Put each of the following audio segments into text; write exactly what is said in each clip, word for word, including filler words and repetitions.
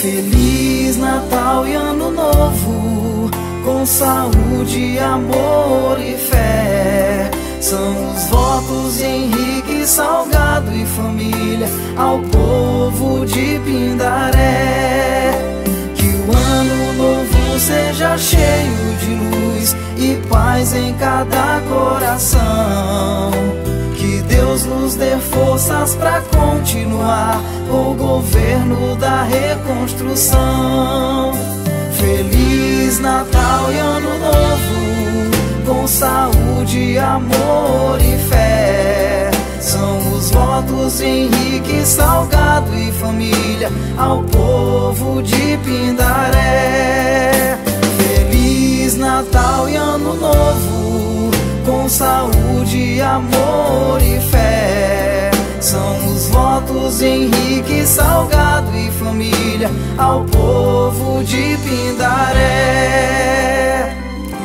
Feliz Natal e Ano Novo, com saúde, amor e fé. São os votos de Henrique Salgado e família ao povo de Pindaré. Que o ano novo seja cheio de luz e paz em cada coração. Que Deus nos dê forças para continuar o governo da reconstrução. Feliz Natal e Ano Novo, com saúde, amor e fé. São os votos de Henrique Salgado e família ao povo de Pindaré. Feliz Natal e Ano Novo, com saúde, amor e fé. São os votos de Henrique Salgado e família ao povo de Pindaré.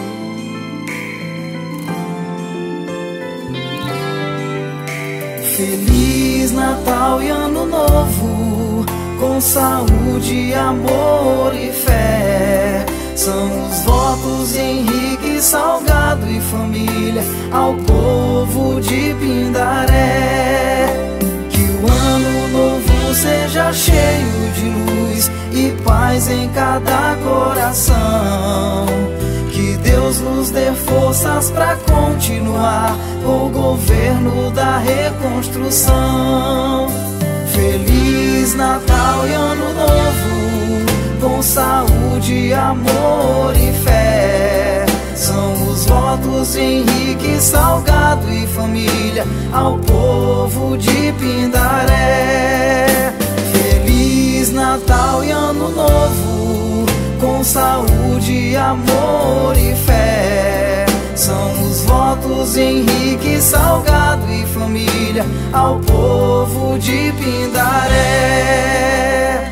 Feliz Natal e Ano Novo, com saúde, amor e fé. São os votos de Henrique Salgado e família ao povo de Pindaré. Que o ano novo seja cheio de luz e paz em cada coração. Que Deus nos dê forças para continuar o governo da reconstrução. Feliz Natal e Ano Novo, com saúde, amor e fé. São os votos de Henrique Salgado e família ao povo de Pindaré. Feliz Natal e Ano Novo, com saúde, amor e fé. São os votos de Henrique Salgado e família ao povo de Pindaré.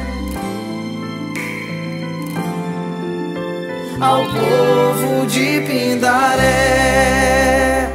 Ao povo de Pindaré.